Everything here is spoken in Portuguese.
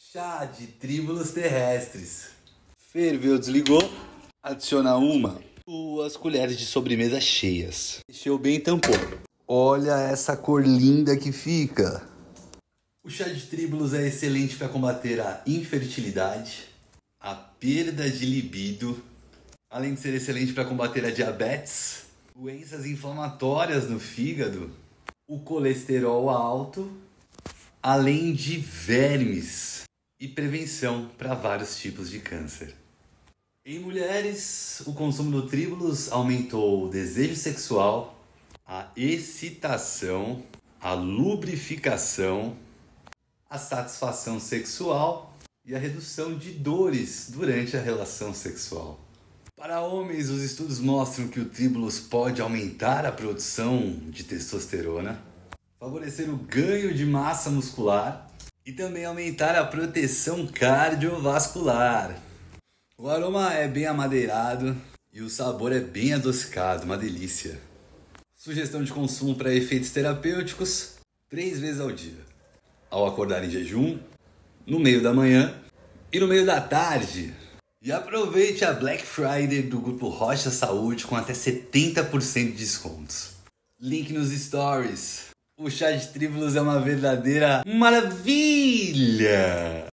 Chá de tríbulos terrestres. Ferveu, desligou. Adiciona 2 colheres de sobremesa cheias. Encheu bem e tampou. Olha essa cor linda que fica. O chá de tríbulos é excelente para combater a infertilidade, a perda de libido, além de ser excelente para combater a diabetes, doenças inflamatórias no fígado, o colesterol alto, além de vermes e prevenção para vários tipos de câncer. Em mulheres, o consumo do tríbulos aumentou o desejo sexual, a excitação, a lubrificação, a satisfação sexual e a redução de dores durante a relação sexual. Para homens, os estudos mostram que o tríbulos pode aumentar a produção de testosterona, favorecer o ganho de massa muscular e também aumentar a proteção cardiovascular. O aroma é bem amadeirado e o sabor é bem adocicado, uma delícia. Sugestão de consumo para efeitos terapêuticos: 3 vezes ao dia. Ao acordar em jejum, no meio da manhã e no meio da tarde. E aproveite a Black Friday do Grupo Rocha Saúde com até 70% de descontos. Link nos stories. O chá de tríbulos é uma verdadeira maravilha!